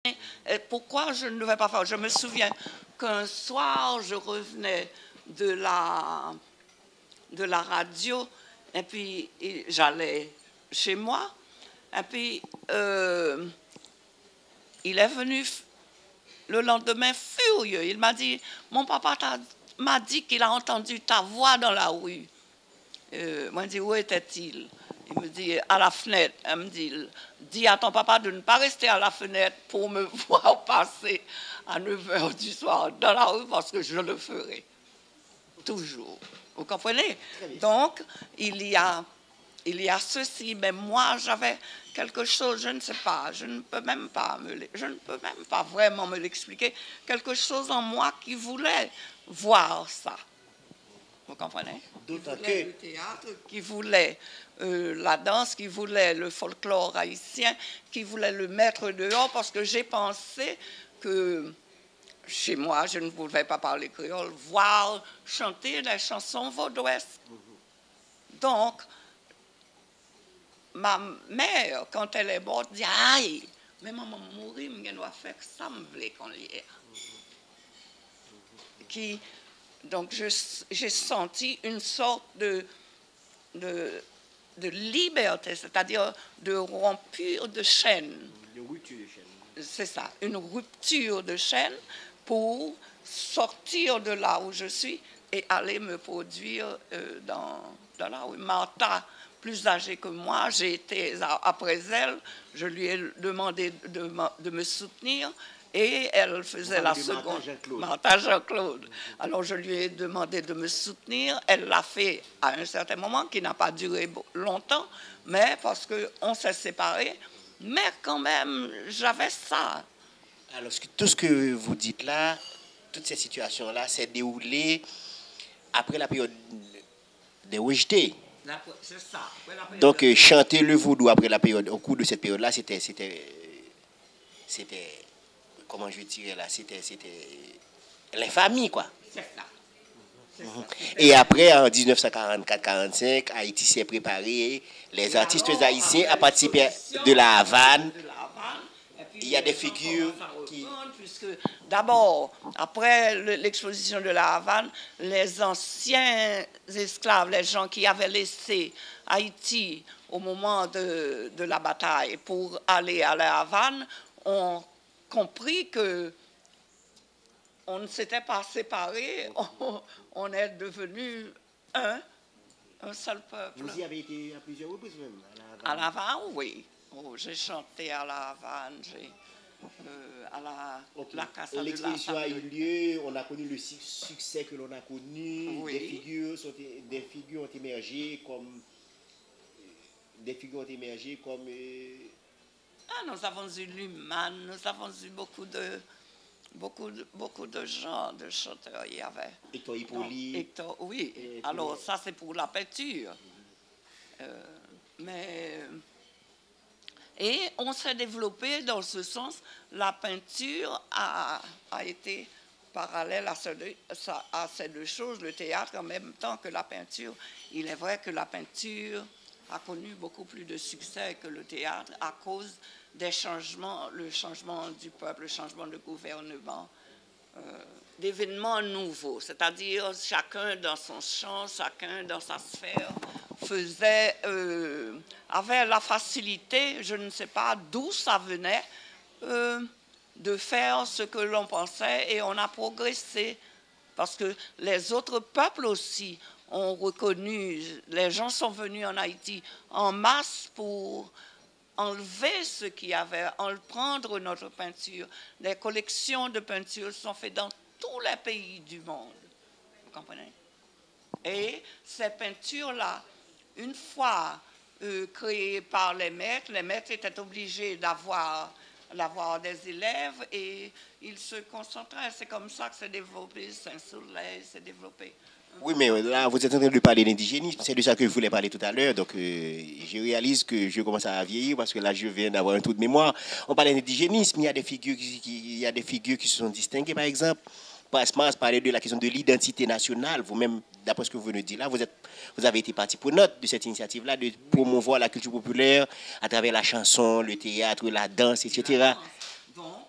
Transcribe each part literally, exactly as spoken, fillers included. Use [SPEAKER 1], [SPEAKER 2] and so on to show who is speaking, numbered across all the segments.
[SPEAKER 1] Et pourquoi je ne vais pas faire? Je me souviens qu'un soir, je revenais de la, de la radio, et puis j'allais chez moi, et puis euh, il est venu le lendemain furieux. Il m'a dit, mon papa m'a dit qu'il a entendu ta voix dans la rue. Euh, moi, je dis, où était-il? Il me dit, à la fenêtre. Elle me dit, dis à ton papa de ne pas rester à la fenêtre pour me voir passer à neuf heures du soir dans la rue parce que je le ferai. Toujours. Vous comprenez? Donc, il y a, il y a ceci. Mais moi, j'avais quelque chose, je ne sais pas, je ne peux même pas, me, je ne peux même pas vraiment me l'expliquer. Quelque chose en moi qui voulait voir ça. Vous comprenez?
[SPEAKER 2] D'autant
[SPEAKER 1] que
[SPEAKER 2] le
[SPEAKER 1] théâtre, qui voulait euh, la danse, qui voulait le folklore haïtien, qui voulait le mettre dehors, parce que j'ai pensé que chez moi, je ne pouvais pas parler créole, voir chanter des chansons vaudouesques. Donc, ma mère, quand elle est morte, dit aïe, mais maman mourir, je dois faire ça, me voulait qu'on l'y ait. Qui Donc, j'ai senti une sorte de, de, de liberté, c'est-à-dire de rupture de chaîne.
[SPEAKER 2] Une rupture de chaîne.
[SPEAKER 1] C'est ça, une rupture de chaîne pour sortir de là où je suis et aller me produire euh, dans, dans la rue. Martha, plus âgée que moi, j'ai été après elle, je lui ai demandé de, de me soutenir. Et elle faisait la seconde. Martha Jean-Claude. Alors je lui ai demandé de me soutenir. Elle l'a fait à un certain moment, qui n'a pas duré longtemps, mais parce qu'on s'est séparés. Mais quand même, j'avais ça.
[SPEAKER 2] Alors tout ce que vous dites là, toutes ces situations-là, s'est déroulé après la période des rejetés.
[SPEAKER 1] C'est ça.
[SPEAKER 2] Donc de... chanter le vaudou après la période, au cours de cette période-là, c'était, c'était, c'était. Comment je dirais là, c'était, c'était l'infamie, quoi.
[SPEAKER 1] C'est ça. C'est ça.
[SPEAKER 2] Et après, en dix-neuf cent quarante-quatre quarante-cinq, Haïti s'est préparé, les
[SPEAKER 1] et
[SPEAKER 2] artistes
[SPEAKER 1] alors,
[SPEAKER 2] haïtiens à participer de la Havane.
[SPEAKER 1] De la Havane
[SPEAKER 2] il y a des figures qui...
[SPEAKER 1] Puisque d'abord, après l'exposition de la Havane, les anciens esclaves, les gens qui avaient laissé Haïti au moment de, de la bataille pour aller à la Havane, ont compris que on ne s'était pas séparés, on, on est devenu un, un seul peuple.
[SPEAKER 2] Vous y avez été à plusieurs reprises même,
[SPEAKER 1] à la Havane? À la Havane, oui. Oh, j'ai chanté à la Havane, j'ai, euh, à la,
[SPEAKER 2] okay.
[SPEAKER 1] la Casa de la
[SPEAKER 2] L'exposition a eu lieu, on a connu le succès que l'on a connu,
[SPEAKER 1] oui.
[SPEAKER 2] des, figures sont, des figures ont émergé comme... Des figures ont émergé comme... Euh,
[SPEAKER 1] Ah, nous avons eu Luman, nous avons eu beaucoup de, beaucoup de, beaucoup de gens, de chanteurs. Il y avait.
[SPEAKER 2] Hector Hippolyte.
[SPEAKER 1] Hector, oui. Et alors, puis... ça, c'est pour la peinture. Mm-hmm. euh, mais. Et on s'est développé dans ce sens. La peinture a, a été parallèle à, ce, à ces deux choses, le théâtre en même temps que la peinture. Il est vrai que la peinture a connu beaucoup plus de succès que le théâtre à cause des changements, le changement du peuple, le changement de gouvernement, euh, d'événements nouveaux. C'est-à-dire chacun dans son champ, chacun dans sa sphère, faisait, euh, avait la facilité, je ne sais pas d'où ça venait, euh, de faire ce que l'on pensait et on a progressé. Parce que les autres peuples aussi ont reconnu, les gens sont venus en Haïti en masse pour enlever ce qu'il y avait, prendre notre peinture. Les collections de peinture sont faites dans tous les pays du monde. Vous comprenez? Et ces peintures-là, une fois euh, créées par les maîtres, les maîtres étaient obligés d'avoir, d'avoir des élèves et ils se concentraient. C'est comme ça que s'est développé Saint-Soleil, s'est développé.
[SPEAKER 2] Oui, mais là, vous êtes en train de parler d'indigénisme. C'est de ça que je voulais parler tout à l'heure. Donc, euh, je réalise que je commence à vieillir parce que là, je viens d'avoir un trou de mémoire. On parlait d'indigénisme. Il y a des figures qui, qui, il y a des figures qui se sont distinguées, par exemple. Passemas parlait de la question de l'identité nationale. Vous-même, d'après ce que vous venez de dire là, vous, êtes, vous avez été partie prenante de cette initiative-là de promouvoir la culture populaire à travers la chanson, le théâtre, la danse, et cetera.
[SPEAKER 1] Donc,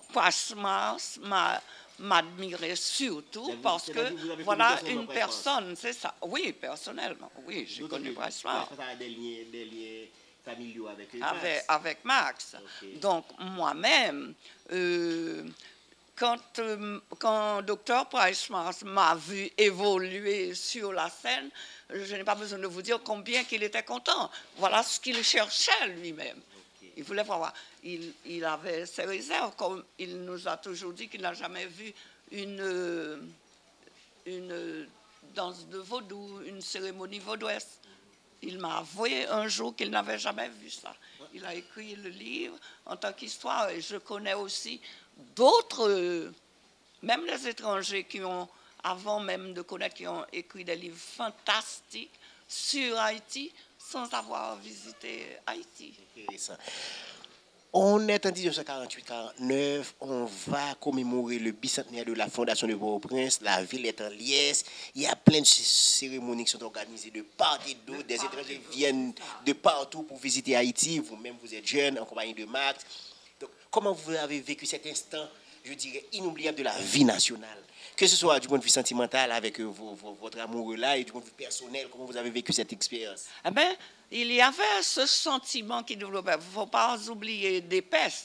[SPEAKER 1] Price-Mars m'admirait surtout parce que voilà une personne, c'est ça. Oui, personnellement, oui, j'ai connu Price-Mars.
[SPEAKER 2] Des liens, des liens familiaux avec Max.
[SPEAKER 1] Avec, avec Max. Okay. Donc, moi-même, euh, quand, euh, quand docteur Price-Mars m'a vu évoluer sur la scène, je n'ai pas besoin de vous dire combien qu'il était content. Voilà ce qu'il cherchait lui-même. Okay. Il voulait voir. Il, il avait ses réserves, comme il nous a toujours dit qu'il n'a jamais vu une, une danse de vaudou, une cérémonie vaudouesse. Il m'a avoué un jour qu'il n'avait jamais vu ça. Il a écrit le livre en tant qu'histoire et je connais aussi d'autres, même les étrangers qui ont, avant même de connaître, qui ont écrit des livres fantastiques sur Haïti sans avoir visité Haïti.
[SPEAKER 2] Intéressant. On est en dix-neuf cent quarante-huit quarante-neuf, on va commémorer le bicentenaire de la fondation de Port-au-Prince, la ville est en liesse, il y a plein de cérémonies qui sont organisées de part et d'autre, des étrangers viennent de partout pour visiter Haïti, vous-même vous êtes jeune, en compagnie de Max. Donc, comment vous avez vécu cet instant, je dirais, inoubliable de la vie nationale, que ce soit du point de vue sentimental avec vos, vos, votre amoureux-là et du point de vue personnel, comment vous avez vécu cette expérience?
[SPEAKER 1] Eh bien, il y avait ce sentiment qui développait. Il ne faut pas oublier des pestes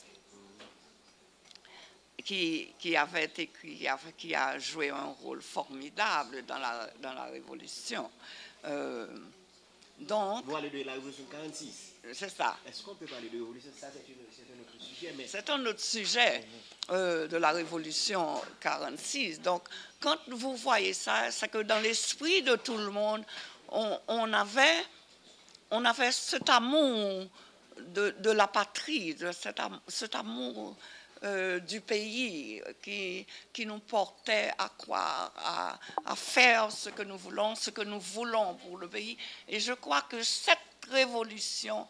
[SPEAKER 1] qui, qui, avait été, qui, a, qui a joué un rôle formidable dans la, dans la Révolution. Euh, donc,
[SPEAKER 2] vous parlez de la Révolution quarante-six.
[SPEAKER 1] C'est ça.
[SPEAKER 2] Est-ce qu'on peut parler de révolution? Ça, c'est un autre sujet. Mais...
[SPEAKER 1] C'est un autre sujet euh, de la Révolution quarante-six. Donc, quand vous voyez ça, c'est que dans l'esprit de tout le monde, on, on avait... On avait cet amour de, de la patrie, de cet, am, cet amour euh, du pays qui, qui nous portait à croire, à, à faire ce que nous voulons, ce que nous voulons pour le pays. Et je crois que cette révolution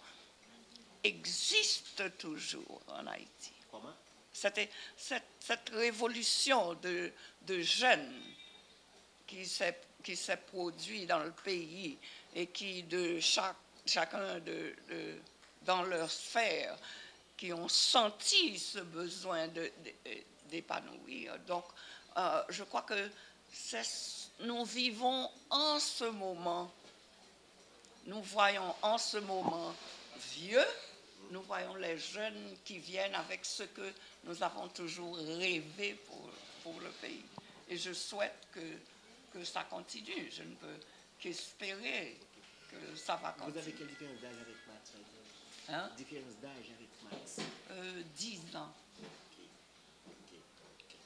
[SPEAKER 1] existe toujours en Haïti.
[SPEAKER 2] Comment?
[SPEAKER 1] C'était cette, cette révolution de, de jeunes qui s'est, qui s'est produite dans le pays et qui, de chaque chacun de, de, dans leur sphère, qui ont senti ce besoin de, de, d'épanouir. Donc, euh, je crois que nous vivons en ce moment, nous voyons en ce moment vieux, nous voyons les jeunes qui viennent avec ce que nous avons toujours rêvé pour, pour le pays. Et je souhaite que, que ça continue. Je ne peux qu'espérer que ça va continuer.
[SPEAKER 2] Vous avez quelle différence d'âge avec Max?
[SPEAKER 1] Hein?
[SPEAKER 2] Différence d'âge avec Max?
[SPEAKER 1] Euh, dix ans.
[SPEAKER 2] Okay. Okay. Okay.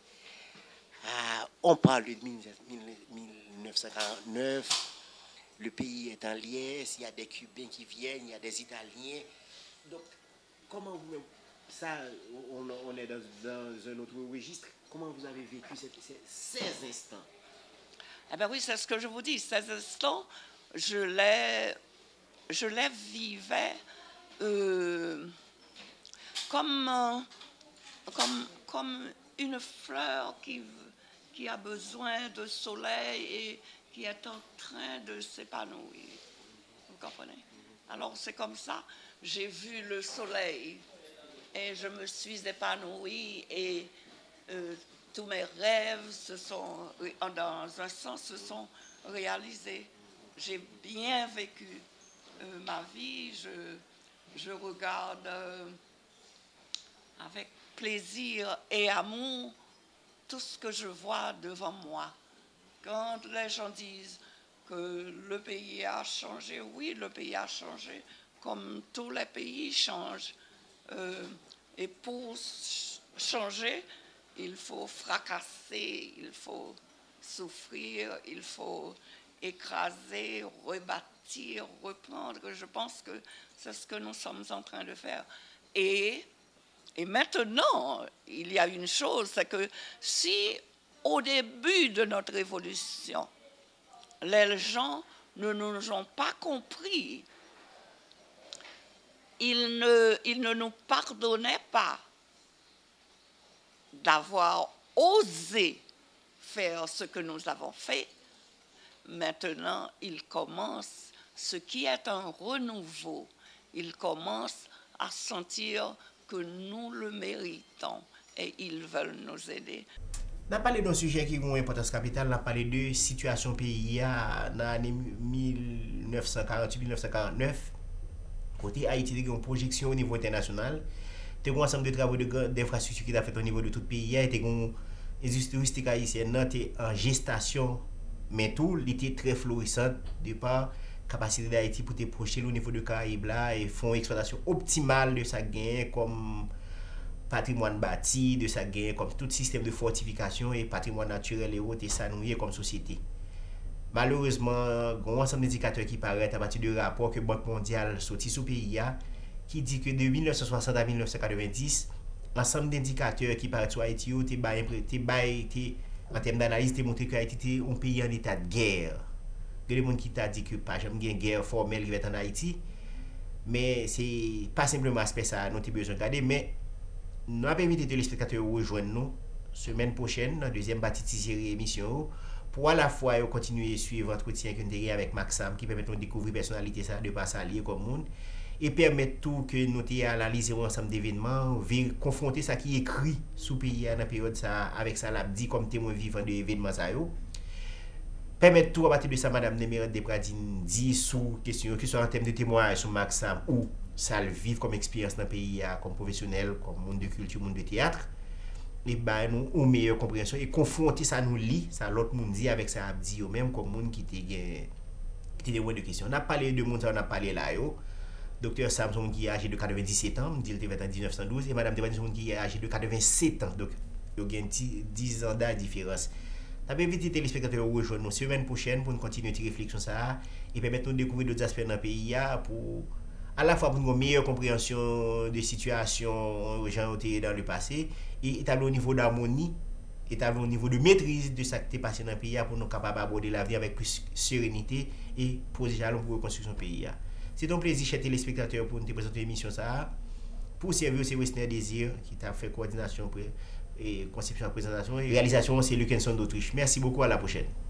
[SPEAKER 2] Ah, on parle de dix-neuf cent quarante-neuf, le pays est en liesse, il y a des Cubains qui viennent, il y a des Italiens. Donc, comment vous, ça, on, on est dans, dans un autre registre, comment vous avez vécu ces, ces instants?
[SPEAKER 1] Eh bien oui, c'est ce que je vous dis, ces instants, je les, je les vivais euh, comme, euh, comme, comme une fleur qui, qui a besoin de soleil et qui est en train de s'épanouir. Vous comprenez? Alors c'est comme ça, j'ai vu le soleil et je me suis épanouie et euh, tous mes rêves se sont, dans un sens, se sont réalisés. J'ai bien vécu euh, ma vie, je, je regarde euh, avec plaisir et amour tout ce que je vois devant moi. Quand les gens disent que le pays a changé, oui, le pays a changé, comme tous les pays changent. Euh, et pour changer, il faut fracasser, il faut souffrir, il faut écraser, rebâtir, reprendre. Je pense que c'est ce que nous sommes en train de faire. Et, et maintenant, il y a une chose, c'est que si au début de notre révolution, les gens ne nous ont pas compris, ils ne, ils ne nous pardonnaient pas d'avoir osé faire ce que nous avons fait. Maintenant, il commence ce qui est un renouveau. Il commence à sentir que nous le méritons et ils veulent nous aider.
[SPEAKER 2] On a parlé d'un sujet qui a une importance capitale, on a parlé de situation pays dans l'année mille neuf cent quarante-huit mille neuf cent quarante-neuf. Côté Haïti, il y a une projection au niveau international. Il y a un ensemble de travaux d'infrastructures qui a fait au niveau de tout le pays. Il y a une industrie touristique haïtienne en gestation, mais tout, il était très florissante de par capacité d'Haïti pour te projeter au niveau de Caraïbes là et font une exploitation optimale de sa gain comme patrimoine bâti, de sa gain comme tout système de fortification et patrimoine naturel et autres et ça nous comme société. Malheureusement, il y a un ensemble d'indicateurs qui paraissent à partir du rapport que la Banque mondiale sorti sous pays qui dit que de mille neuf cent soixante à mille neuf cent quatre-vingt-dix, l'ensemble d'indicateurs qui paraissent sur Haïti en termes d'analyse ont montré que Haïti est un pays en état de guerre. Il y a des gens qui t'ont dit que pas jamais une guerre formelle qui va être en Haïti, mais c'est pas simplement aspect ça nous avons besoin de regarder, mais nous avons invité les téléspectateurs à rejoindre nous semaine prochaine dans la deuxième partie de série émission pour à la fois continuer à suivre l'entretien que nous avons avec Maxam qui permet de découvrir la personnalité de pas s'allier comme monde et permettre tout que nous ayons analysé un ensemble d'événements, confronter ça qui est écrit sous pays dans la période ça avec ça l'a dit comme témoin vivant de l'événement ça yo. Permettre tout à partir de ça Madame Némérode Despradines dit sous question que ce soit en termes de témoignage sur Maxam ou ça le vivre comme expérience dans le pays comme professionnel, comme monde de culture, monde de théâtre. Et ben nous une meilleure compréhension et confronter ça nous lit ça l'autre monde dit avec ça dit même comme monde qui était qui était de questions. On a parlé de monde on a parlé là yo. Docteur Samson qui est âgé de quatre-vingt-dix-sept ans, dit il était en dix-neuf cent douze et Madame Despradines qui est âgé de quatre-vingt-sept ans. Donc il y a dix ans de différence. Je vais inviter les téléspectateurs à rejoindre nous semaine prochaine pour nous continuer cette réflexion ça et permettre de découvrir d'autres aspects dans le pays pour à la fois pour une meilleure compréhension des situations gens dans le passé et établir au niveau d'harmonie, établir au niveau de maîtrise de ce qui est passé dans le pays pour nous capables d'aborder l'avenir avec plus sérénité et poser jalon pour la construction du pays. C'est un plaisir, chers téléspectateurs, pour nous présenter l'émission ça pour servir aussi Westner Désir qui t'a fait coordination et conception de présentation et réalisation c'est Luc Henson d'Autriche. Merci beaucoup, à la prochaine.